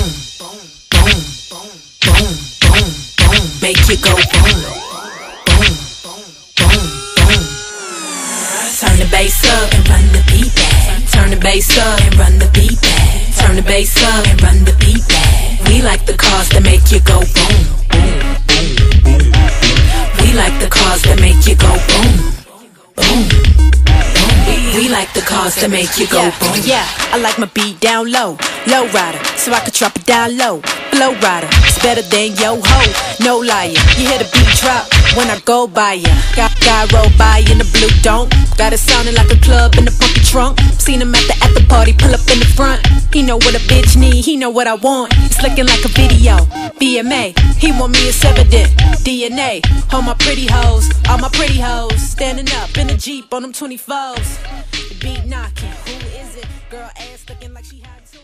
boom, boom, boom, boom, boom, make you go boom, boom, boom, boom. Turn the bass up and run the beat back. Turn the bass up and run the beat back. Turn the bass up and run the beat back. We like the cars that make you go boom. We like the cars that make you go boom, boom. We like the cars that make you go boom. Yeah, I like my beat down low, low rider, so I could drop it down low. Flow rider, it's better than yo ho, no liar. You hear the beat drop when I go by ya. Got guy roll by in the blue dome, got it sounding like a club in the funky trunk. Seen him at the party, pull up in the front. He know what a bitch need, he know what I want. It's looking like a video, BMA. He want me, it's evident, DNA. All my pretty hoes, standing up in the Jeep on them 24s. The beat knocking, who is it? Girl ass looking like she had to.